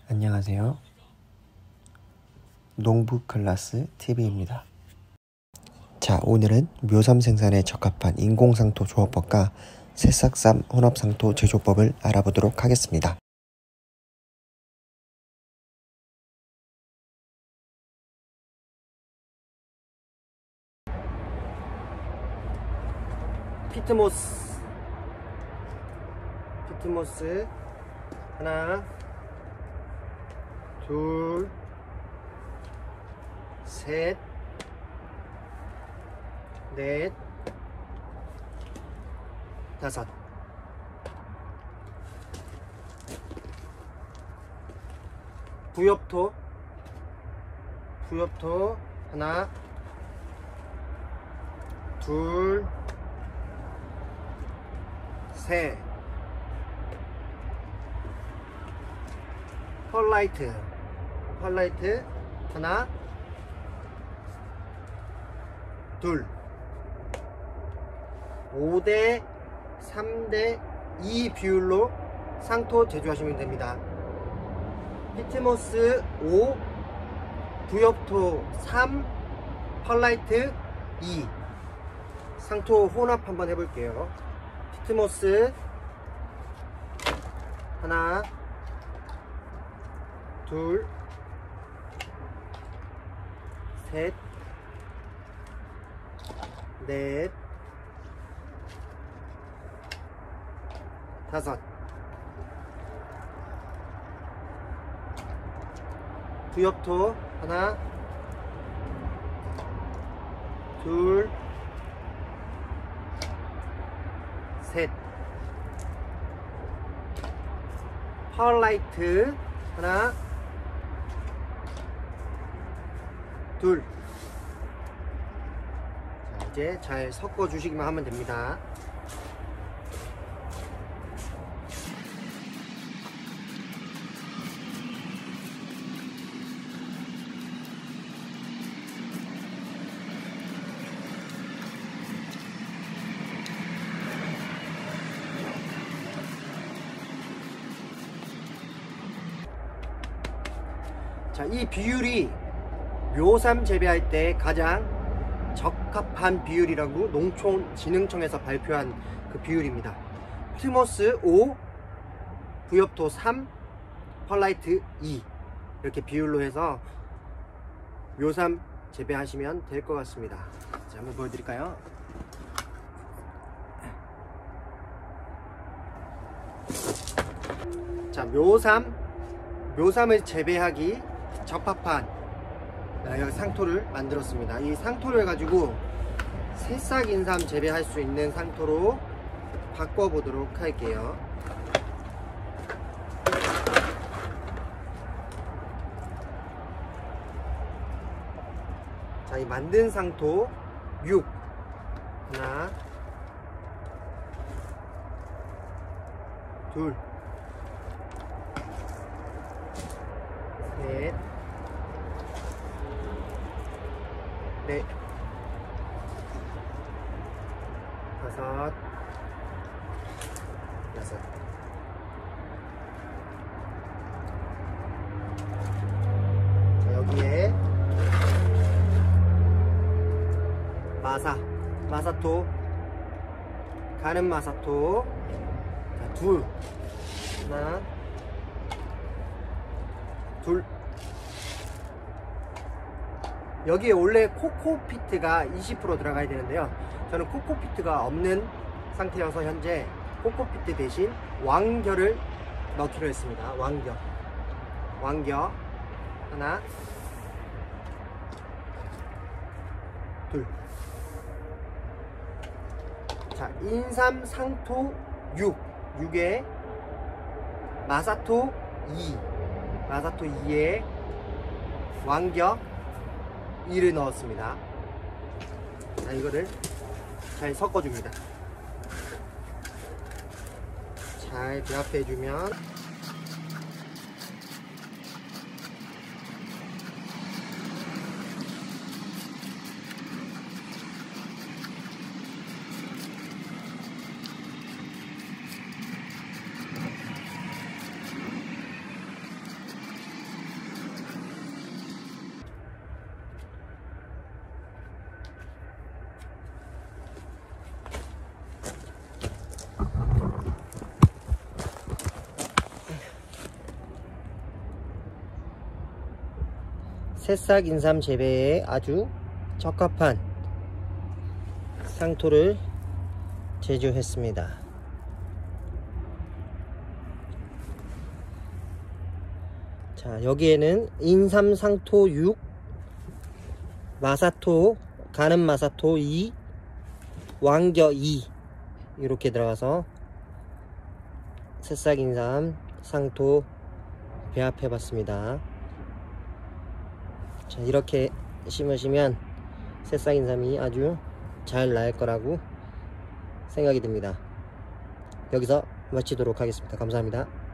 안녕하세요. 농부 클라스 TV입니다. 자, 오늘은 묘삼 생산에 적합한 인공상토 조합법과 새싹쌈 혼합상토 제조법을 알아보도록 하겠습니다. 피트모스 하나, 둘, 셋, 넷, 다섯. 부엽토 하나, 둘, 셋. 펄라이트 하나, 둘. 5대 3대 2 비율로 상토 제조하시면 됩니다. 피트모스 5, 부엽토 3, 펄라이트 2. 상토 혼합 한번 해볼게요. 피트모스 하나, 둘, 셋, 넷, 다섯. 부엽토 하나, 둘, 셋. 펄라이트 하나, 둘. 자, 이제 잘 섞어 주시기만 하면 됩니다. 자, 이 비율이 묘삼 재배할 때 가장 적합한 비율이라고 농촌진흥청에서 발표한 그 비율입니다. 피트모스 5, 부엽토 3, 펄라이트 2. 이렇게 비율로 해서 묘삼 재배하시면 될 것 같습니다. 자, 한번 보여드릴까요? 자, 묘삼을 재배하기 적합한 상토를 만들었습니다. 이 상토를 가지고 새싹 인삼 재배할 수 있는 상토로 바꿔보도록 할게요. 자, 이 만든 상토 6 하나, 둘, 셋, 넷, 다섯, 여섯. 자, 여기에 마사토, 가는 마사토. 자, 둘. 하나, 둘. 여기에 원래 코코피트가 20% 들어가야 되는데요, 저는 코코피트가 없는 상태여서 현재 코코피트 대신 왕겨를 넣기로 했습니다. 왕겨 하나, 둘. 자, 인삼 상토 6에 마사토 2에 왕겨 2를 넣었습니다. 자, 이거를 잘 섞어줍니다. 잘 배합해주면 새싹 인삼 재배에 아주 적합한 상토를 제조했습니다. 자, 여기에는 인삼 상토 6, 마사토, 가는 마사토 2, 왕겨 2 이렇게 들어가서 새싹 인삼 상토 배합해 봤습니다. 자, 이렇게 심으시면 새싹 인삼이 아주 잘 날 거라고 생각이 듭니다. 여기서 마치도록 하겠습니다. 감사합니다.